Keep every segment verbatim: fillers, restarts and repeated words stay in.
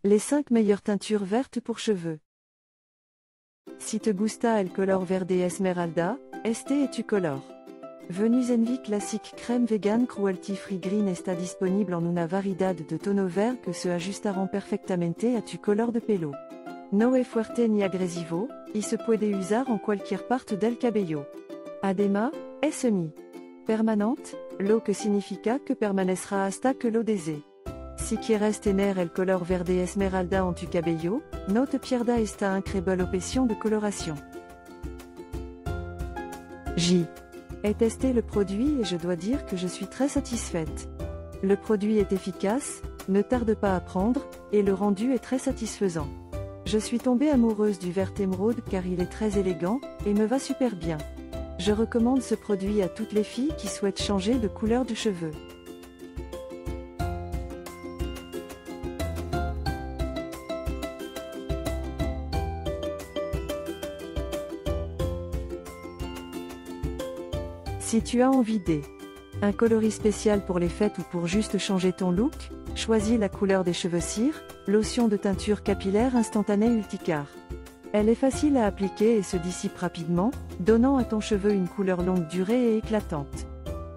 Les cinq meilleures teintures vertes pour cheveux. Si te gusta el color verde esmeralda, este es tu color. Venus Envy Classic Crème Vegan Cruelty Free Green está disponible en una variedad de tono verde que se ajustarán perfectamente a tu color de pelo. No es fuerte ni agresivo, y se puede usar en cualquier parte del cabello. Además, es semi permanente, lo que significa que permanecerá hasta que lo desee. Si quieres tener el color verde esmeralda en tu cabello, no te pierdas esta increíble opción de coloración. J. J'ai testé le produit et je dois dire que je suis très satisfaite. Le produit est efficace, ne tarde pas à prendre, et le rendu est très satisfaisant. Je suis tombée amoureuse du vert émeraude car il est très élégant, et me va super bien. Je recommande ce produit à toutes les filles qui souhaitent changer de couleur de cheveux. Si tu as envie d'un coloris spécial pour les fêtes ou pour juste changer ton look, choisis la couleur des cheveux cire, lotion de teinture capillaire instantanée Ulticar. Elle est facile à appliquer et se dissipe rapidement, donnant à ton cheveu une couleur longue durée et éclatante.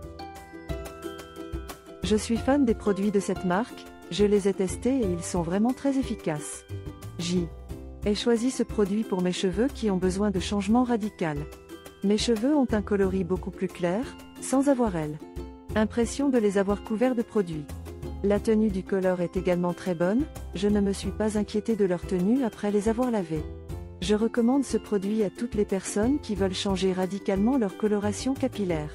Je suis fan des produits de cette marque, je les ai testés et ils sont vraiment très efficaces. J'ai choisi ce produit pour mes cheveux qui ont besoin de changement radical. Mes cheveux ont un coloris beaucoup plus clair, sans avoir elle. Impression de les avoir couverts de produits. La tenue du color est également très bonne, je ne me suis pas inquiétée de leur tenue après les avoir lavés. Je recommande ce produit à toutes les personnes qui veulent changer radicalement leur coloration capillaire.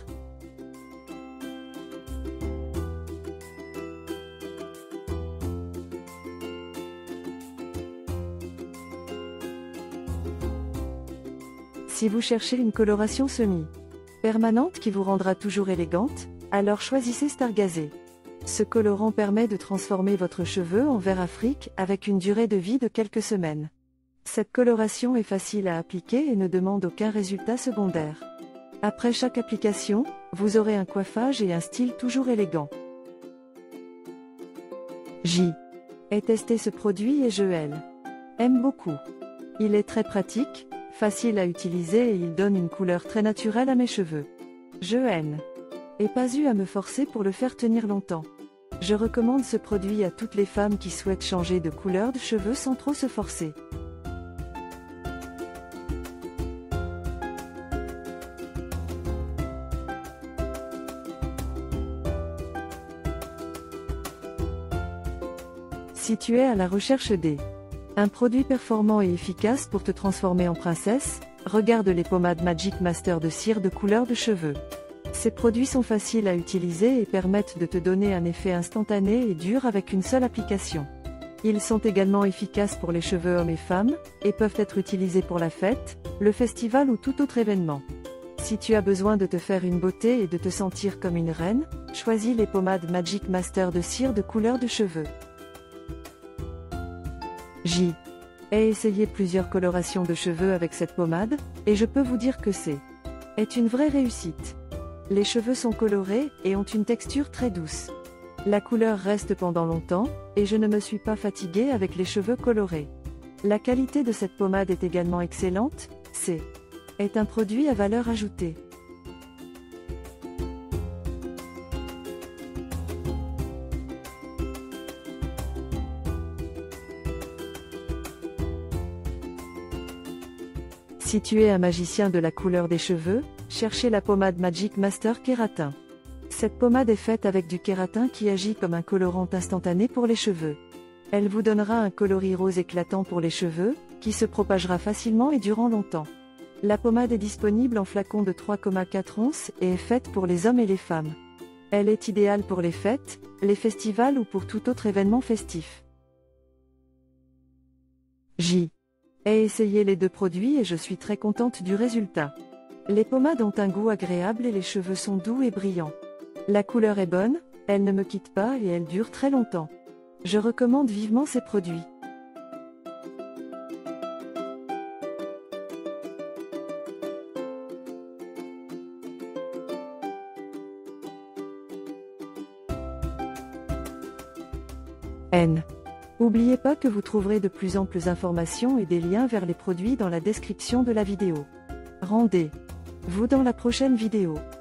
Si vous cherchez une coloration semi-permanente qui vous rendra toujours élégante, alors choisissez Stargazé. Ce colorant permet de transformer votre cheveu en vert Afrique avec une durée de vie de quelques semaines. Cette coloration est facile à appliquer et ne demande aucun résultat secondaire. Après chaque application, vous aurez un coiffage et un style toujours élégant. J'ai testé ce produit et je l'aime beaucoup. Il est très pratique, facile à utiliser et il donne une couleur très naturelle à mes cheveux. Je n'ai pas eu à me forcer pour le faire tenir longtemps. Je recommande ce produit à toutes les femmes qui souhaitent changer de couleur de cheveux sans trop se forcer. Si tu es à la recherche d'un produit performant et efficace pour te transformer en princesse, regarde les pommades Magic Master de cire de couleur de cheveux. Ces produits sont faciles à utiliser et permettent de te donner un effet instantané et dur avec une seule application. Ils sont également efficaces pour les cheveux hommes et femmes, et peuvent être utilisés pour la fête, le festival ou tout autre événement. Si tu as besoin de te faire une beauté et de te sentir comme une reine, choisis les pommades Magic Master de cire de couleur de cheveux. J'ai essayé plusieurs colorations de cheveux avec cette pommade, et je peux vous dire que c'est est une vraie réussite. Les cheveux sont colorés et ont une texture très douce. La couleur reste pendant longtemps, et je ne me suis pas fatiguée avec les cheveux colorés. La qualité de cette pommade est également excellente, c'est est un produit à valeur ajoutée. Si tu es un magicien de la couleur des cheveux, cherchez la pommade Magic Master Kératin. Cette pommade est faite avec du kératin qui agit comme un colorant instantané pour les cheveux. Elle vous donnera un coloris rose éclatant pour les cheveux, qui se propagera facilement et durant longtemps. La pommade est disponible en flacon de trois virgule quatre onces et est faite pour les hommes et les femmes. Elle est idéale pour les fêtes, les festivals ou pour tout autre événement festif. J'ai essayé les deux produits et je suis très contente du résultat. Les pommades ont un goût agréable et les cheveux sont doux et brillants. La couleur est bonne, elle ne me quitte pas et elle dure très longtemps. Je recommande vivement ces produits. N. N'oubliez pas que vous trouverez de plus amples informations et des liens vers les produits dans la description de la vidéo. Rendez-vous dans la prochaine vidéo.